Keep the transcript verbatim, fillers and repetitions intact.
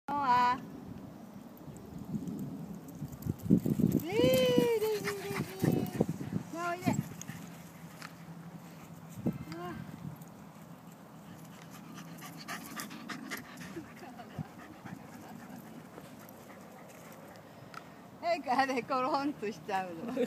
あー。えー、レジレジ。まあ、おいで。えからでコロンとしちゃうの。